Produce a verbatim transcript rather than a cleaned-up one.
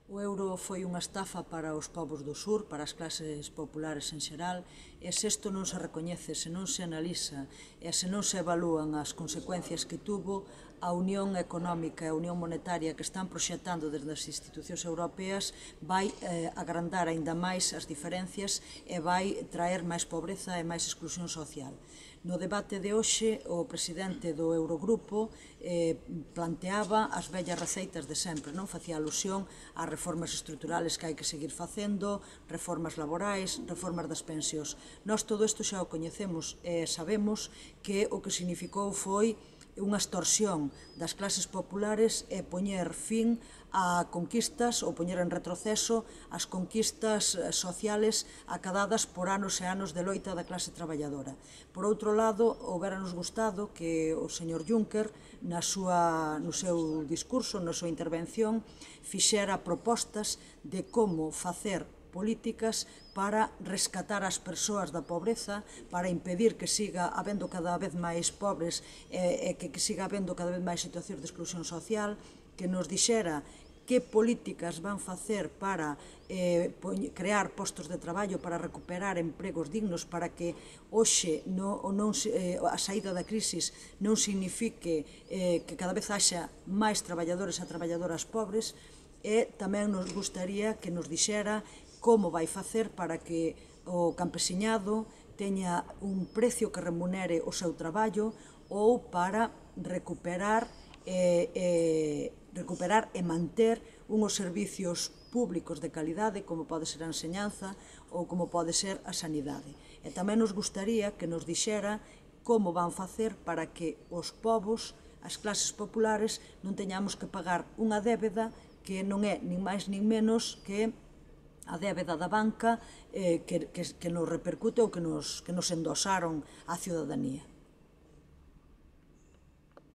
O euro foi unha estafa para os povos do sur, para as clases populares en xeral, e se isto non se recoñece, se non se analiza e se non se evalúan as consecuencias que tuvo, a unión económica e a unión monetaria que están proxectando desde as institucións europeas vai eh, agrandar aínda máis as diferencias e vai traer máis pobreza e máis exclusión social. No debate de hoxe, o presidente do Eurogrupo eh, planteaba as vellas receitas de sempre, non facía alusión ás reformas estruturales que hai que seguir facendo, reformas laborais, reformas das pensións. Nós todo isto xa o coñecemos e sabemos que o que significou foi unha extorsión das clases populares e poñer fin a conquistas ou poñer en retroceso as conquistas sociales acadadas por anos e anos de loita da clase traballadora. Por outro lado, houbéranos gustado que o señor Juncker, na súa, no seu discurso, na súa intervención, fixera propostas de como facer políticas para rescatar as persoas da pobreza, para impedir que siga habendo cada vez máis pobres e, e que, que siga habendo cada vez máis situacións de exclusión social, que nos dixera que políticas van facer para eh, crear postos de traballo, para recuperar empregos dignos, para que hoxe no, non, eh, a saída da crisis non signifique eh, que cada vez haxa máis traballadores e traballadoras pobres, e tamén nos gustaría que nos dixera como vai facer para que o campesiñado teña un precio que remunere o seu traballo ou para recuperar e, e, recuperar e manter unhos servicios públicos de calidade como pode ser a enseñanza ou como pode ser a sanidade. E tamén nos gustaría que nos dixera como van facer para que os povos, as clases populares, non teñamos que pagar unha débeda que non é nin máis nin menos que a débeda da banca eh, que, que, que nos repercute ou que nos, que nos endosaron á ciudadanía.